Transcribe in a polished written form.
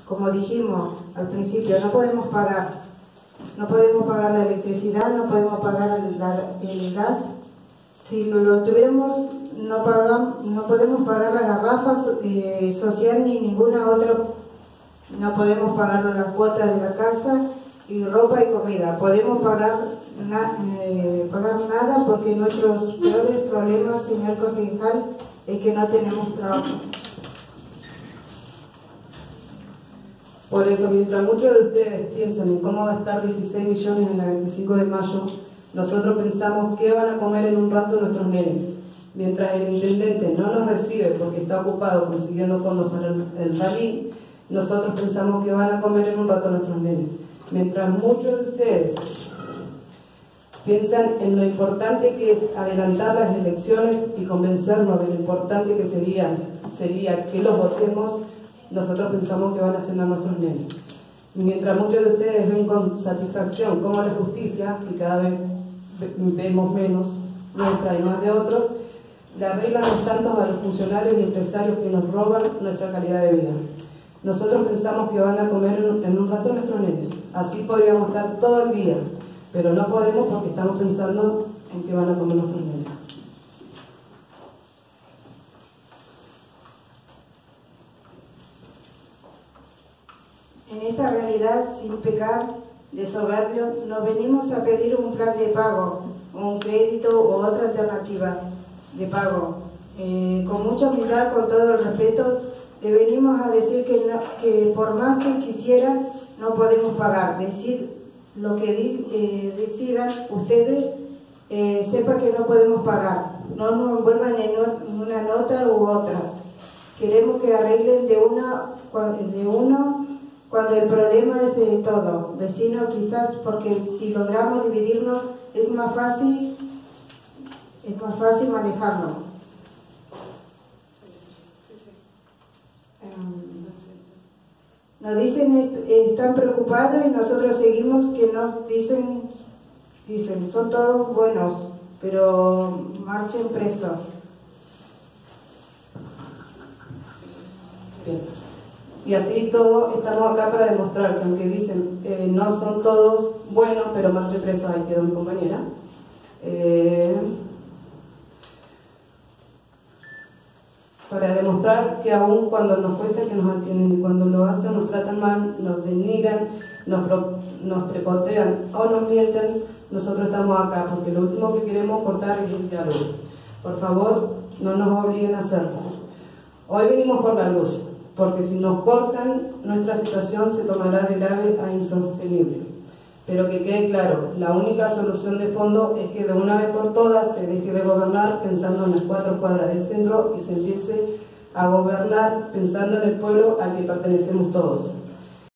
como dijimos al principio, no podemos pagar la electricidad, no podemos pagar el gas. Si lo tuviéramos, no podemos pagar la garrafa social ni ninguna otra, no podemos pagar las cuotas de la casa y ropa y comida. Podemos pagar nada porque nuestros peores problemas, señor concejal, es que no tenemos trabajo. Por eso, mientras muchos de ustedes piensan en cómo gastar 16 millones en la 25 de mayo, nosotros pensamos qué van a comer en un rato nuestros nenes. Mientras el intendente no nos recibe porque está ocupado consiguiendo fondos para el rally, nosotros pensamos que van a comer en un rato nuestros nenes. Mientras muchos de ustedes piensan en lo importante que es adelantar las elecciones y convencernos de lo importante que sería que los votemos, nosotros pensamos que van a cenar nuestros nenes. Mientras muchos de ustedes ven con satisfacción cómo la justicia, y cada vez vemos menos nuestra y más de otros, le arreglan los tantos a los funcionarios y empresarios que nos roban nuestra calidad de vida. Nosotros pensamos que van a comer en un rato nuestros nenes. Así podríamos estar todo el día, pero no podemos porque estamos pensando en qué van a comer nuestros nenes. En esta realidad, sin pecar de soberbio, nos venimos a pedir un plan de pago, un crédito o otra alternativa de pago. Con mucha humildad, con todo el respeto, le venimos a decir que por más que quisiera, no podemos pagar. Decir lo que decidan ustedes, sepa que no podemos pagar. No nos envuelvan en una nota u otras. Queremos que arreglen de uno cuando el problema es de todo. Vecino, quizás, porque si logramos dividirnos es más fácil manejarlo. Nos dicen están preocupados y nosotros seguimos que nos dicen son todos buenos, pero marchen presos. Bien. Y así todo, estamos acá para demostrar que aunque dicen no son todos buenos, pero marchen presos, ahí quedó mi compañera. Para demostrar que aún cuando nos cuesta que nos atienden y cuando lo hacen nos tratan mal, nos denigran, nos prepotean o nos mienten, nosotros estamos acá porque lo último que queremos cortar es el diálogo. Por favor, no nos obliguen a hacerlo. Hoy venimos por la luz, porque si nos cortan, nuestra situación se tomará de grave a insostenible. Pero que quede claro, la única solución de fondo es que de una vez por todas se deje de gobernar pensando en las 4 cuadras del centro y se empiece a gobernar pensando en el pueblo al que pertenecemos todos.